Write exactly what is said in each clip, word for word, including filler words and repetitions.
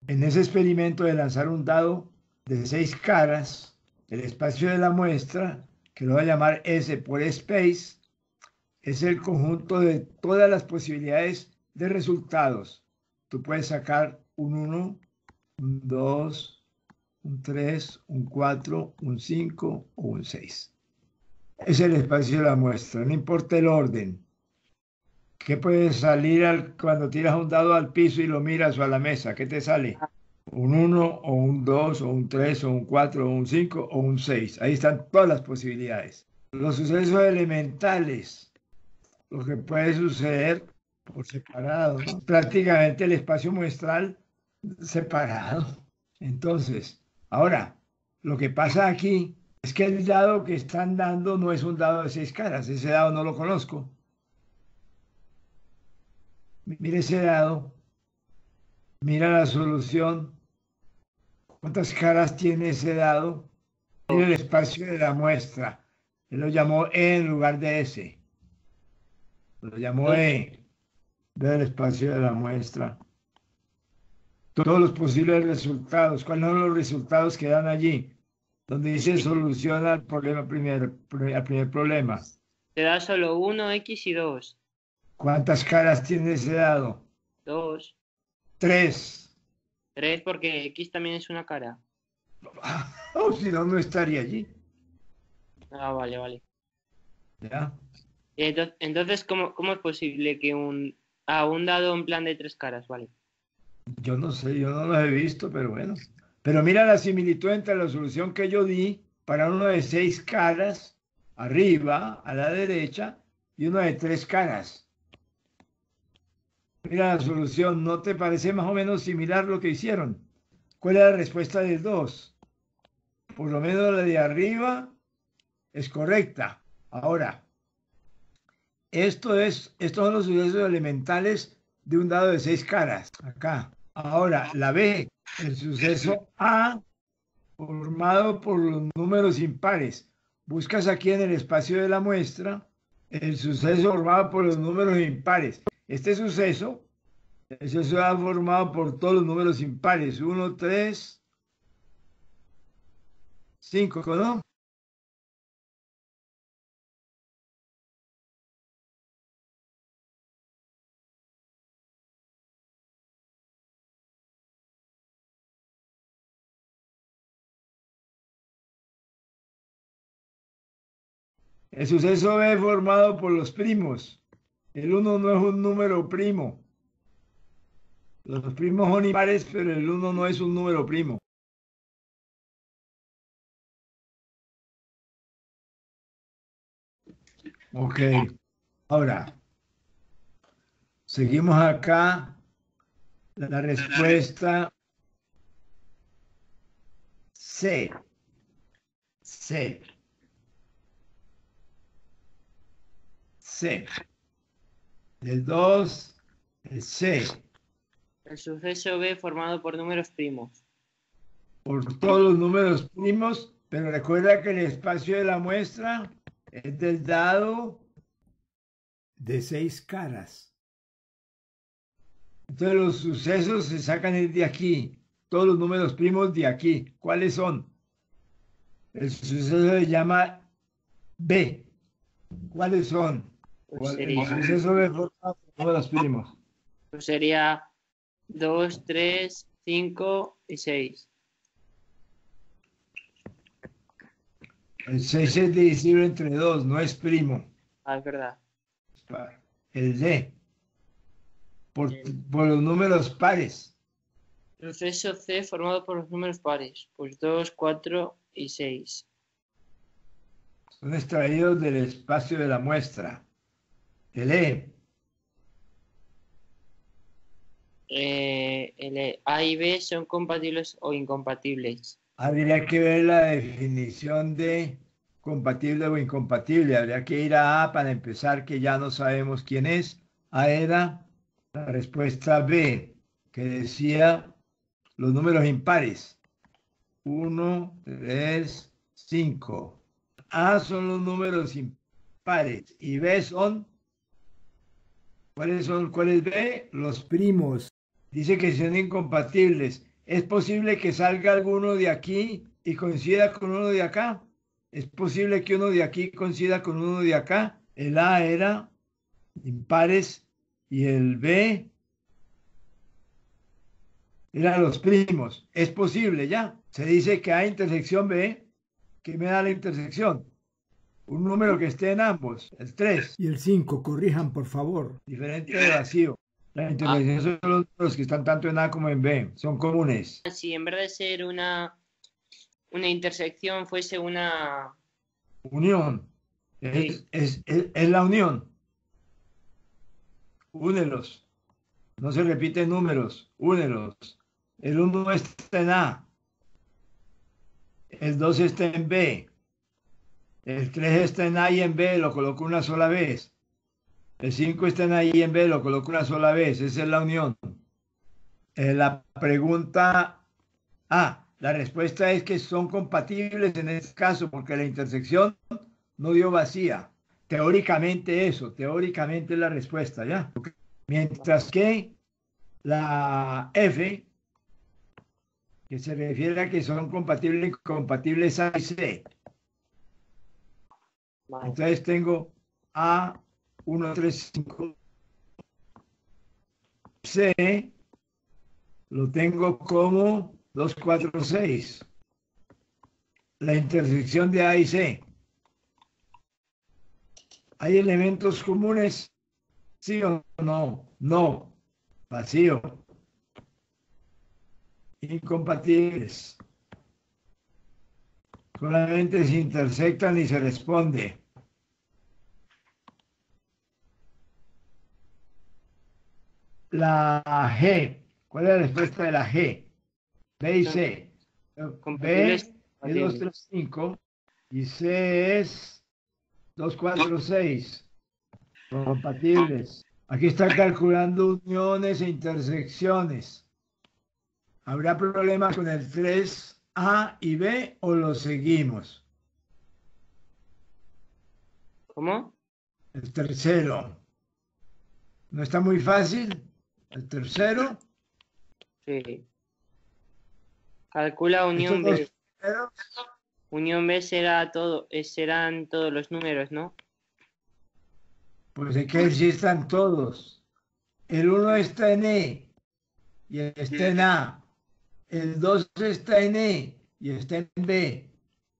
En ese experimento de lanzar un dado de seis caras, el espacio de la muestra, que lo voy a llamar S por space, es el conjunto de todas las posibilidades de resultados. Tú puedes sacar un uno, un dos, un tres, un cuatro, un cinco o un seis. Es el espacio de la muestra, no importa el orden. ¿Qué puede salir al, cuando tiras un dado al piso y lo miras o a la mesa? ¿Qué te sale? Un uno o un dos o un tres o un cuatro o un cinco o un seis. Ahí están todas las posibilidades. Los sucesos elementales, lo que puede suceder por separado, ¿no? Prácticamente el espacio muestral separado. Entonces, ahora, lo que pasa aquí es que el dado que están dando no es un dado de seis caras. Ese dado no lo conozco. Mire ese dado, mira la solución. ¿Cuántas caras tiene ese dado? Mira el espacio de la muestra. Él lo llamó E en lugar de S. Lo llamó E. Ve el espacio de la muestra. Todos los posibles resultados. ¿Cuáles son los resultados que dan allí? Donde dice soluciona el problema primer, el primer problema. Te da solo uno, X y dos. ¿Cuántas caras tiene ese dado? Dos. Tres. Tres porque X también es una cara. Oh, si no, no estaría allí. Ah, vale, vale. ¿Ya? Entonces, entonces ¿cómo, cómo es posible que un... Ah, un dado en plan de tres caras, vale. Yo no sé, yo no los he visto, pero bueno. Pero mira la similitud entre la solución que yo di para uno de seis caras arriba, a la derecha, y uno de tres caras. Mira la solución, ¿no te parece más o menos similar lo que hicieron? ¿Cuál es la respuesta del dos? Por lo menos la de arriba es correcta. Ahora, esto es, estos son los sucesos elementales de un dado de seis caras. Acá. Ahora, la B, el suceso A formado por los números impares. Buscas aquí en el espacio de la muestra el suceso formado por los números impares. Este suceso, el suceso A formado por todos los números impares. uno, tres, cinco, ¿no? El suceso B formado por los primos. El uno no es un número primo. Los primos son impares, pero el uno no es un número primo. Ok. Ahora, seguimos acá. La respuesta C. C. C. El dos, el C. El suceso B formado por números primos. Por todos los números primos, pero recuerda que el espacio de la muestra es del dado de seis caras. Entonces los sucesos se sacan de aquí, todos los números primos de aquí. ¿Cuáles son? El suceso se llama B. ¿Cuáles son? Pues El sería, suceso B formado por números primos. pues sería dos, tres, cinco y seis. El seis es divisible entre dos, no es primo. Ah, es verdad. El D. Por, por los números pares. Suceso C formado por los números pares. Pues dos, cuatro y seis. Son extraídos del espacio de la muestra. El E. Eh, el A y B son compatibles o incompatibles. Habría que ver la definición de compatible o incompatible. Habría que ir a A para empezar, que ya no sabemos quién es. A era la respuesta B, que decía los números impares. uno, tres, cinco. A son los números impares y B son, ¿cuáles son? ¿Cuál es B? Los primos. Dice que son incompatibles. ¿Es posible que salga alguno de aquí y coincida con uno de acá? ¿Es posible que uno de aquí coincida con uno de acá? El A era impares y el B eran los primos. Es posible ya. Se dice que A intersección B, ¿qué me da la intersección? Un número que esté en ambos, el tres. Y el cinco, corrijan por favor. Diferente de vacío. La intersección son los números que están tanto en A como en B. Son comunes. Si en vez de ser una, una intersección fuese una... Unión. Es, Sí. es, es, es la unión. Únelos. No se repiten números. Únelos. El uno está en A. El dos está en B. El tres está en A y en B, lo coloco una sola vez. El cinco está en A y en B, lo coloco una sola vez. Esa es la unión. Eh, la pregunta A. La respuesta es que son compatibles en este caso porque la intersección no dio vacía. Teóricamente eso, teóricamente es la respuesta, ¿ya? Mientras que la F, que se refiere a que son compatibles y incompatibles A y C. Vale. Entonces tengo A, uno, tres, cinco. C, lo tengo como dos, cuatro, seis. La intersección de A y C. ¿Hay elementos comunes? ¿Sí o no? No. Vacío. Incompatibles. Solamente se intersectan y se responde. La G. ¿Cuál es la respuesta de la G? B y C. B Compatibles, es dos, compatibles. tres, cinco y C es dos, cuatro, seis. Compatibles. Aquí está calculando uniones e intersecciones. ¿Habrá problemas con el tres A y B o lo seguimos? ¿Cómo? El tercero. ¿No está muy fácil? El tercero. Sí. Calcula unión Estos dos B. primeros, Unión B será todo, eh, serán todos los números, ¿no? pues de que sí están todos. El uno está en E y está en A. El dos está en E y está en B.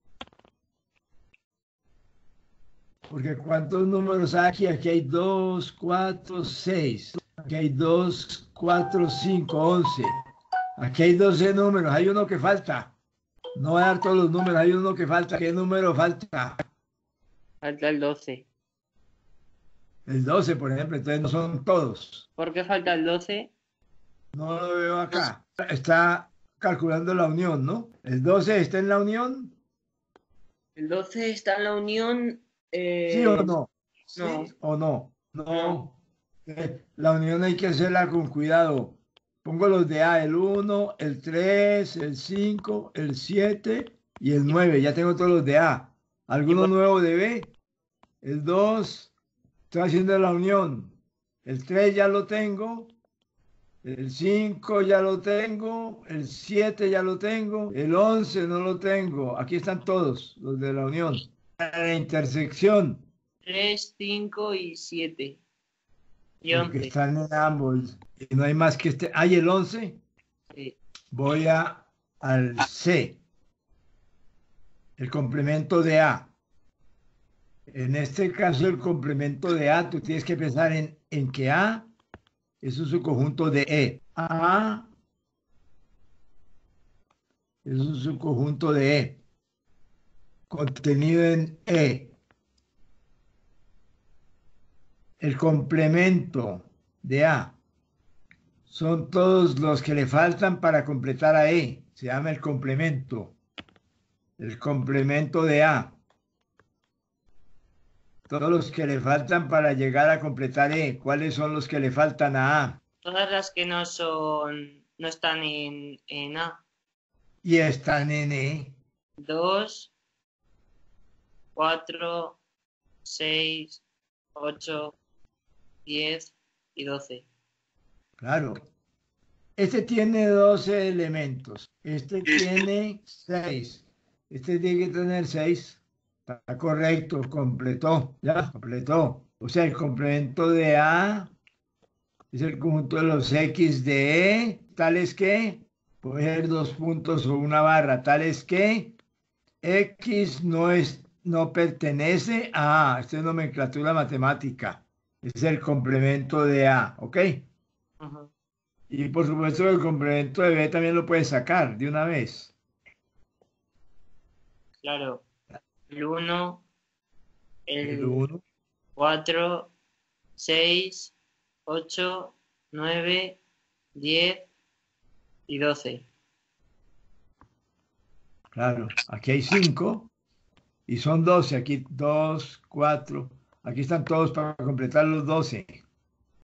Porque ¿cuántos números hay aquí? Aquí hay dos, cuatro, seis. Aquí hay dos, cuatro, cinco, once. Aquí hay doce números. Hay uno que falta. No voy a dar todos los números. Hay uno que falta. ¿Qué número falta? Falta el doce. El doce, por ejemplo. Entonces no son todos. ¿Por qué falta el doce? No lo veo acá. Está calculando la unión, ¿no? El doce está en la unión. El doce está en la unión. eh, ¿Sí o no? ¿Sí no. o no? No. No. Eh, La unión hay que hacerla con cuidado. Pongo los de A, el uno, el tres, el cinco, el siete y el nueve. Ya tengo todos los de A. ¿Alguno por- nuevo de B? El dos, estoy haciendo la unión. El tres ya lo tengo. El cinco ya lo tengo. El siete ya lo tengo. El once no lo tengo. Aquí están todos los de la unión. La intersección, tres, cinco y siete. Y porque once. están en ambos. Y no hay más que este. ¿Hay el once? Sí. Voy a, al C, el complemento de A. En este caso, el complemento de A, tú tienes que pensar en, en que A es un subconjunto de E. A es un subconjunto de E, contenido en E. El complemento de A son todos los que le faltan para completar a E. Se llama el complemento. El complemento de A. Todos los que le faltan para llegar a completar E. ¿Cuáles son los que le faltan a A? Todas las que no son, no están en, en A. Y están en E. dos, cuatro, seis, ocho, diez y doce. Claro. Este tiene doce elementos. Este tiene seis. Este tiene que tener seis. Está correcto, completó. Ya, completó. O sea, el complemento de A es el conjunto de los X de E, tales que, puede ser dos puntos o una barra, tales que X no, es, no pertenece a A. Esta es nomenclatura matemática. Es el complemento de A, ¿ok? Ujú. Y por supuesto el complemento de B también lo puedes sacar de una vez. Claro. El uno, El el uno, cuatro, seis, ocho, nueve, diez y doce. claro, aquí hay cinco y son doce. Aquí dos, cuatro. Aquí están todos para completar los doce.